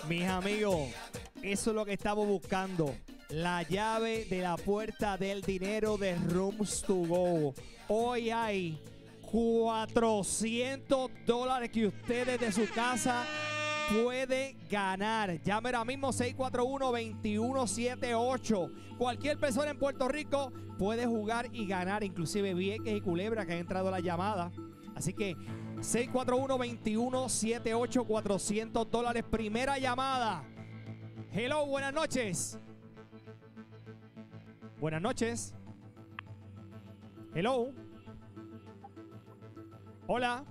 Mis amigos, eso es lo que estamos buscando. La llave de la puerta del dinero de Rooms to Go. Hoy hay $400 que ustedes de su casa pueden ganar. Llame ahora mismo 641-2178. Cualquier persona en Puerto Rico puede jugar y ganar, inclusive Vieques y Culebra que han entrado a la llamada. Así que 641-2178, $400. Primera llamada. Hello, buenas noches. Buenas noches. Hello. Hola.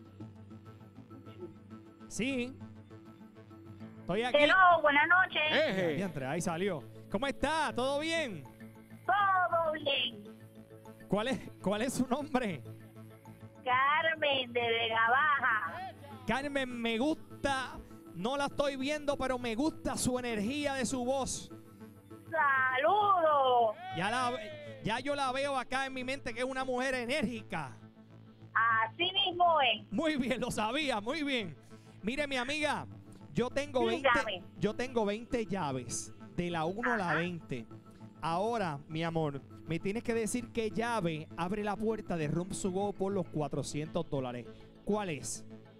Sí. Estoy aquí. Hello, buenas noches. Ahí salió. ¿Cómo está? ¿Todo bien? Todo bien. ¿Cuál es su nombre? Carmen de Vega Baja. Carmen, me gusta. No la estoy viendo, pero me gusta su energía de su voz. Saludos. Ya yo la veo acá en mi mente que es una mujer enérgica. Así mismo es. Muy bien, lo sabía, muy bien. Mire, mi amiga, yo tengo 20 llaves, de la 1 a la 20. Ahora, mi amor, me tienes que decir qué llave abre la puerta de Rooms to Go por los $400. ¿Cuál es?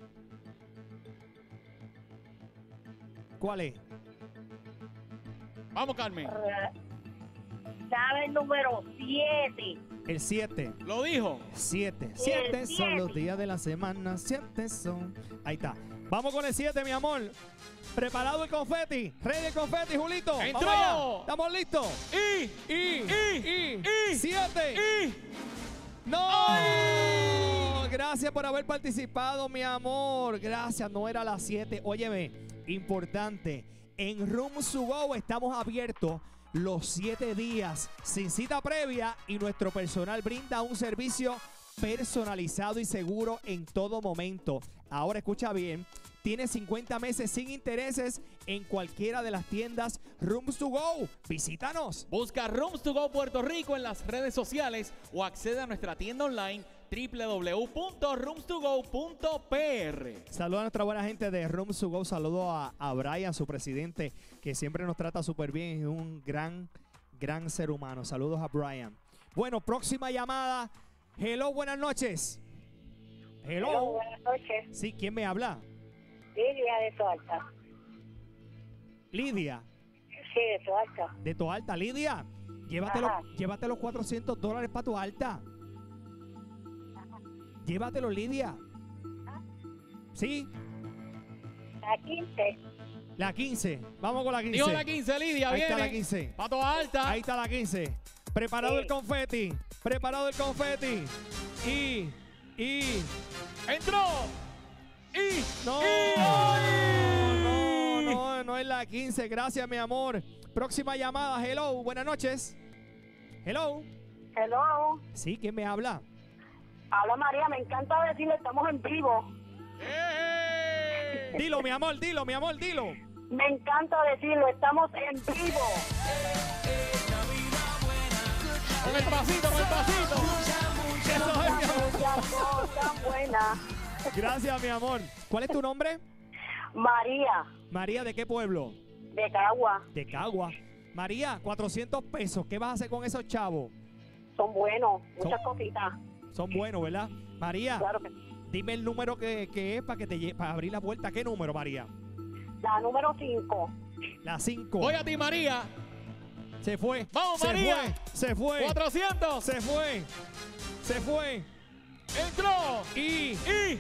¿Cuál es? Vamos, Carmen. Llave el número 7. El 7. ¿Lo dijo? 7. 7 son los días de la semana. 7 son. Ahí está. Vamos con el 7, mi amor. Preparado el confeti. Ready el confeti, Julito. ¡Entró! Vamos allá. ¿Estamos listos? ¡Y! 7. ¡No! ¡Ay! Gracias por haber participado, mi amor. Gracias, no era las 7. Óyeme, importante. En Rooms to Go estamos abiertos los 7 días sin cita previa y nuestro personal brinda un servicio personalizado y seguro en todo momento. Ahora escucha bien, tiene 50 meses sin intereses en cualquiera de las tiendas Rooms to Go. Visítanos. Busca Rooms to Go Puerto Rico en las redes sociales o accede a nuestra tienda online www.roomstogo.pr. Saludos a nuestra buena gente de Rooms to Go. Saludos a Brian, su presidente, que siempre nos trata súper bien. Es un gran ser humano. Saludos a Brian. Bueno, próxima llamada. Hello, buenas noches. Hello. Buenas noches. Sí, ¿quién me habla? Lidia de Toalta. Lidia. Sí, de Toalta. De Toalta. Lidia, llévate los $400 para Toalta. Llévatelo, Lidia. ¿Sí? La 15. La 15. Vamos con la 15. Dijo la 15, Lidia. Ahí viene. está la 15. Pato alta. Ahí está la 15. Preparado Sí. el confeti. Preparado el confeti. Y. Entró. Y. No. Y. No es la 15. Gracias, mi amor. Próxima llamada. Hello. Buenas noches. Hello. Hello. Sí, ¿quién me habla? Habla María, me encanta decirle estamos en vivo. Dilo, mi amor, dilo. Me encanta decirlo, estamos en vivo. Con el pasito. Eso es, mi amor. Muchas cosas buenas. Gracias, mi amor. ¿Cuál es tu nombre? María, María, ¿de qué pueblo? de Cagua. De Cagua. María, $400. ¿Qué vas a hacer con esos chavos? Son buenos, muchas cositas. Son buenos, ¿verdad? María, Claro que sí. dime el número que es para abrir la puerta. ¿Qué número, María? La número 5. La 5. Voy a ti, María. Se fue. Vamos, María. Se fue. 400. Se fue. Entró. Y.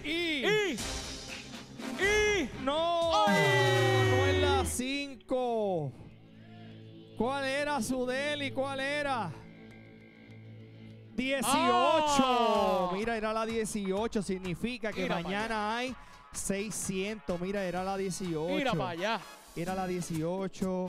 No. ¡Ay! No es la 5. ¿Cuál era su deli? ¿Cuál era? 18. ¡Ah! Mira, era la 18. Significa que Mira mañana hay 600. Mira, era la 18. Mira para allá. Era la 18.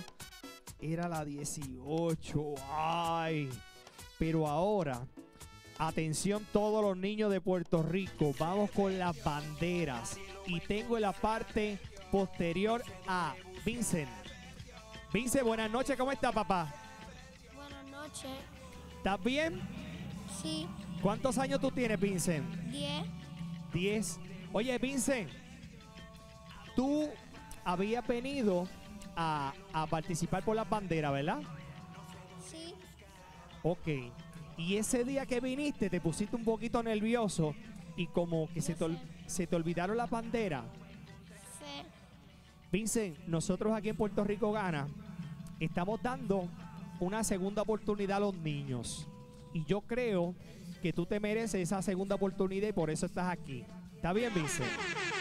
Ay. Pero ahora, atención todos los niños de Puerto Rico. Vamos con las banderas. Y tengo en la parte posterior a Vincent. Vincent, buenas noches. ¿Cómo está, papá? Buenas noches. ¿Estás bien? Sí, ¿Cuántos años tú tienes, Vincent? 10. 10. Oye, Vincent, tú habías venido a participar por las banderas, ¿verdad? Sí. Ok. Y ese día que viniste te pusiste un poquito nervioso y como que se te olvidaron las banderas. Sí. Vincent, nosotros aquí en Puerto Rico Gana estamos dando una segunda oportunidad a los niños. Y yo creo que tú te mereces esa segunda oportunidad y por eso estás aquí. ¿Está bien, Vincent?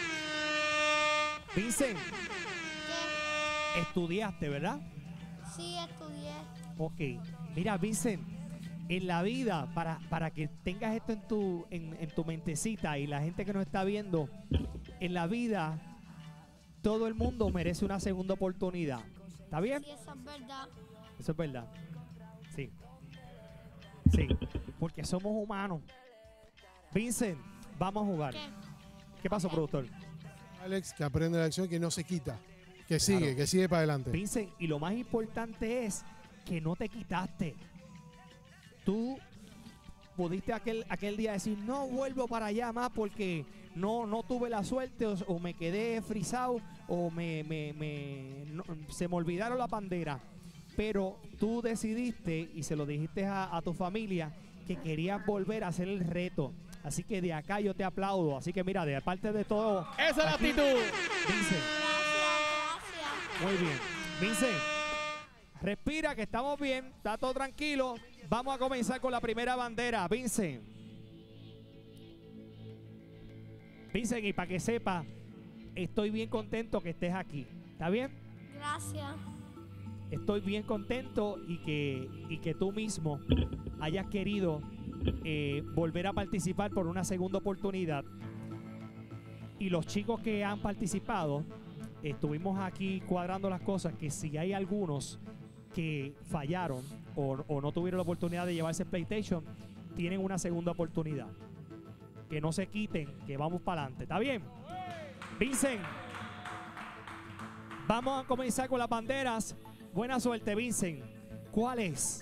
Vincent, ¿Qué? estudiaste, ¿verdad? Sí, estudié. Ok. Mira, Vincent, en la vida, para que tengas esto en tu mentecita y la gente que nos está viendo, en la vida todo el mundo merece una segunda oportunidad. ¿Está bien? Sí, eso es verdad. Eso es verdad. Sí. Sí. Porque somos humanos. Vincent, vamos a jugar. ¿Qué? ¿Qué pasó, Ok. productor? Alex, que aprende la lección, que no se quita, que sigue, Claro. que sigue para adelante. Vincent, y lo más importante es que no te quitaste. Tú pudiste aquel día decir, no vuelvo para allá más porque no tuve la suerte o me quedé frisado o se me olvidaron la bandera. Pero tú decidiste y se lo dijiste a tu familia que querías volver a hacer el reto. Así que de acá yo te aplaudo. Así que mira, de parte de todo, Esa es la aquí, actitud. Vincent, Gracias. muy bien. Vincent, respira que estamos bien, está todo tranquilo. Vamos a comenzar con la primera bandera, Vincent. Vincent, y para que sepa, estoy bien contento que estés aquí. ¿Está bien? Gracias. Estoy bien contento y que tú mismo hayas querido volver a participar por una segunda oportunidad. Y los chicos que han participado, estuvimos aquí cuadrando las cosas, que si hay algunos que fallaron o no tuvieron la oportunidad de llevarse el PlayStation, tienen una segunda oportunidad. Que no se quiten, que vamos para adelante. ¿Está bien? Vincent, vamos a comenzar con las banderas. Buena suerte, Vincent. ¿Cuál es?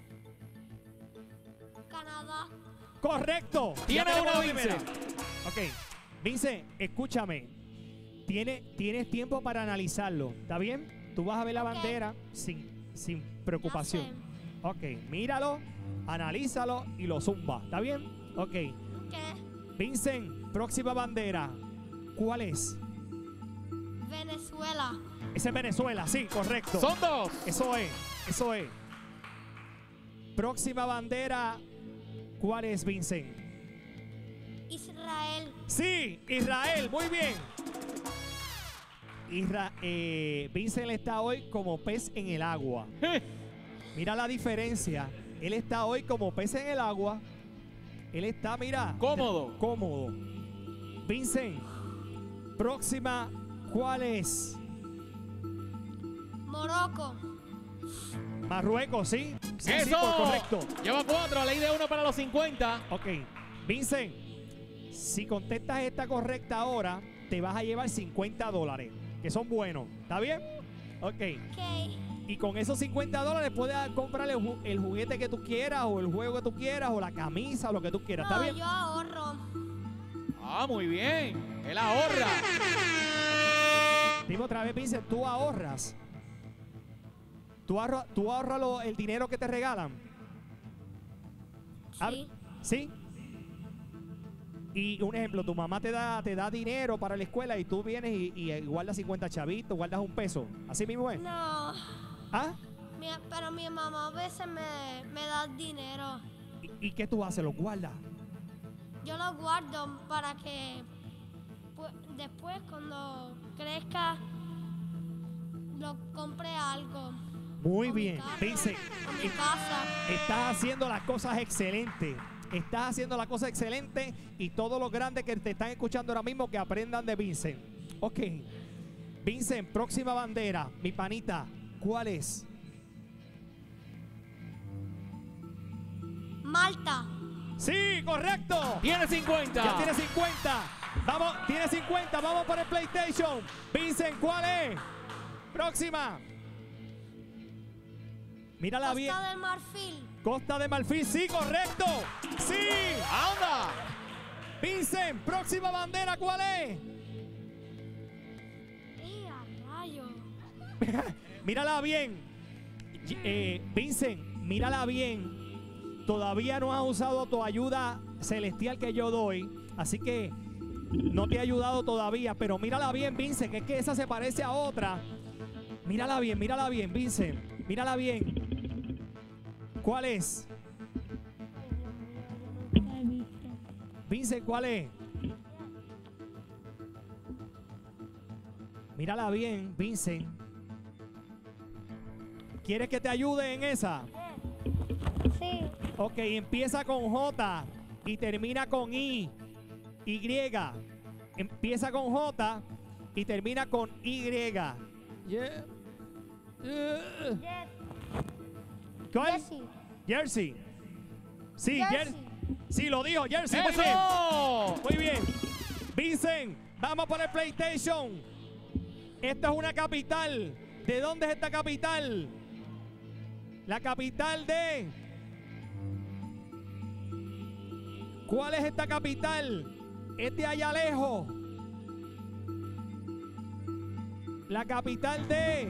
Canadá. ¡Correcto! Tiene Ya tenemos uno, la primera. Vincent. Ok. Vincent, escúchame. Tienes tiempo para analizarlo. ¿Está bien? Tú vas a ver la Ok. bandera sin preocupación. Ya sé. Ok. Míralo, analízalo y lo zumba. ¿Está bien? Ok. ¿Qué? Vincent, próxima bandera. ¿Cuál es? Venezuela. Esa es Venezuela. Sí, correcto. Son dos. Eso es. Eso es. Próxima bandera. ¿Cuál es, Vincent? Israel. Sí, Israel, muy bien. Vincent está hoy como pez en el agua. Mira la diferencia. Él está hoy como pez en el agua. Él está, mira. Cómodo. Cómodo. Vincent, próxima, ¿cuál es? Morocco. Marruecos, ¿sí? Sí, ¡Eso! sí, correcto. Lleva 4, ley de 1 para los 50. Ok, Vincent, si contestas esta correcta ahora, te vas a llevar $50, que son buenos. ¿Está bien? Ok. ¿Qué? Y con esos $50 puedes comprar el juguete que tú quieras, o el juego que tú quieras, o la camisa, o lo que tú quieras. ¿Está No, bien? yo ahorro. Ah, muy bien. Él ahorra. Dime otra vez, Vincent, ¿tú ahorras? ¿Tú ahorras el dinero que te regalan? Sí. ¿Sí? Y un ejemplo, tu mamá te da dinero para la escuela y tú vienes y guardas 50 chavitos, guardas un peso. ¿Así mismo es? No. ¿Ah? Pero mi mamá a veces me da dinero. ¿Y qué tú haces? ¿Los guardas? Yo lo guardo para que después cuando crezca lo compre algo. Muy O mi bien. carro, Vincent, o mi casa. estás haciendo las cosas excelentes. Estás haciendo las cosas excelentes y todos los grandes que te están escuchando ahora mismo que aprendan de Vincent. Ok. Vincent, próxima bandera. Mi panita, ¿cuál es? Malta. Sí, correcto. Tiene 50. Ya tiene 50. Vamos, tiene 50. Vamos por el PlayStation. Vincent, ¿cuál es? Próxima. Mírala bien. Costa del Marfil. Costa de Marfil, sí, correcto. Sí. ¡Anda! Vincent, próxima bandera, ¿cuál es? ¡Y a Mírala bien. Vincent, mírala bien. Todavía no has usado tu ayuda celestial que yo doy. Así que no te he ayudado todavía. Pero mírala bien, Vincent, que es que esa se parece a otra. Mírala bien, Vincent. Mírala bien. ¿Cuál es? Vincent, ¿cuál es? Mírala bien, Vincent. ¿Quieres que te ayude en esa? Sí. Ok, empieza con J y termina con I. Y. Empieza con J y termina con Y. Yeah. ¿Cuál? Jesse. Jersey. Sí, Jersey. Sí, lo dijo, Jersey. Muy bien. ¡Eso! Muy bien. Vincent, vamos por el PlayStation. Esta es una capital. ¿De dónde es esta capital? La capital de... ¿Cuál es esta capital? Es de allá lejos. La capital de...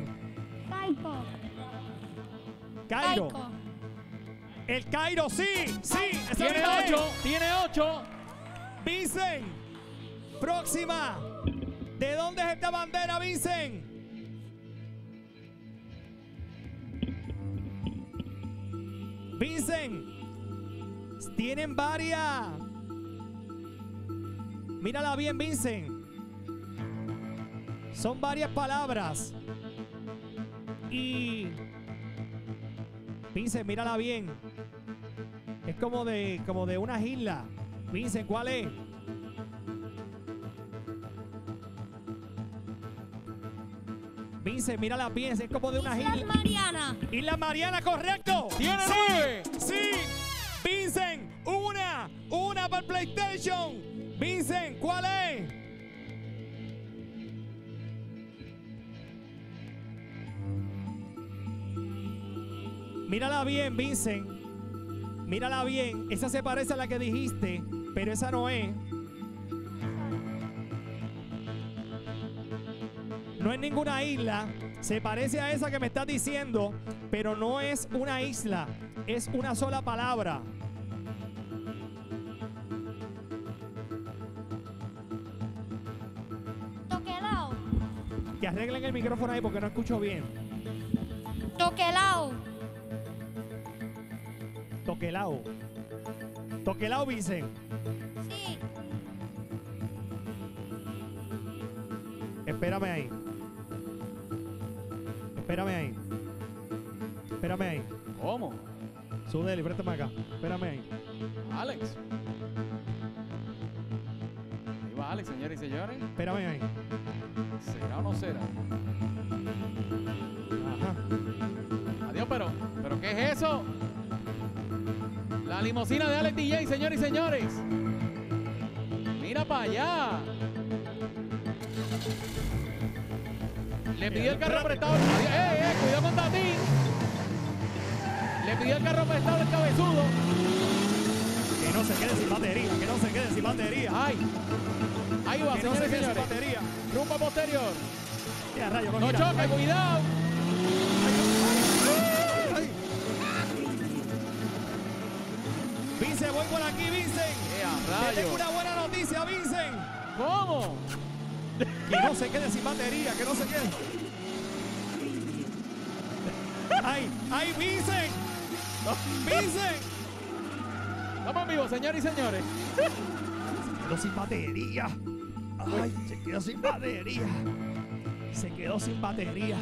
Cairo. El Cairo, sí. Esa Tiene misma es. 8. Tiene 8. Vincent, próxima. ¿De dónde es esta bandera, Vincent? Vincent, tienen varias. Mírala bien, Vincent. Son varias palabras. Y Vincent, mírala bien. Es como de unas islas. Vincent, ¿cuál es? Vincent, mírala bien. Es como de unas islas. Mariana. Isla Mariana, correcto. Tiene Sí, 9. sí. Vincent, una para el PlayStation. Vincent, ¿cuál es? Mírala bien, Vincent. Mírala bien. Esa se parece a la que dijiste, pero esa no es. No es ninguna isla. Se parece a esa que me estás diciendo, pero no es una isla. Es una sola palabra. Toquelao. Que arreglen el micrófono ahí porque no escucho bien. Toquelao. Toquelao. Toquelao, Vincent. Sí. Espérame ahí. Espérame ahí. Espérame ahí. ¿Cómo? Sudeli, préstame acá. Espérame ahí. Alex. Ahí va Alex, señores y señores. Espérame ahí. ¿Será o no será? Ajá. Adiós, pero ¿qué es eso? La limusina de Alex DJ, señores y señores. Mira para allá. Le pidió el carro prestado. Cuidado con Tati. Le pidió el carro prestado el cabezudo. Que no se quede sin batería. Que no se quede sin batería. Ay. Ahí va, Que no se señores y quede sin señores. batería. Rumba posterior. Ya, rayo, No gira. choque, cuidado. Ay. Vincent, voy por aquí, Vincent. A Te tengo rayo. una buena noticia, Vincent. ¿Cómo? Que no se quede sin batería, que no se quede. ¡Ay! ¡Ay, Vincent! ¡Vincent! Estamos en vivo, señores y señores. Se quedó sin batería. ¡Ay! Se quedó sin batería. Se quedó sin batería.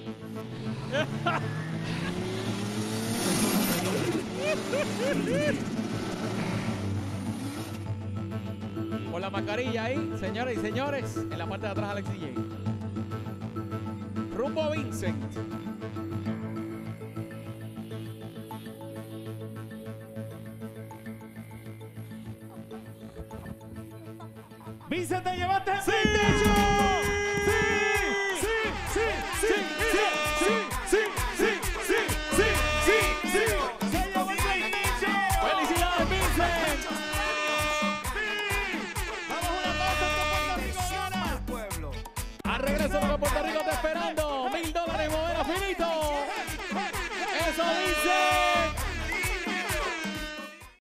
Con la mascarilla ahí, señoras y señores, en la parte de atrás Alex DJ. Rumbo Vincent. ¡Vincent, te llevaste el PlayStation! ¡Sí! ¡Sí! ¡Sí! ¡Sí! ¡Se llevó el PlayStation! ¡Felicidades, Vincent! ¡Vamos a una pausa con Puerto Rico ahora! Al regreso de Puerto Rico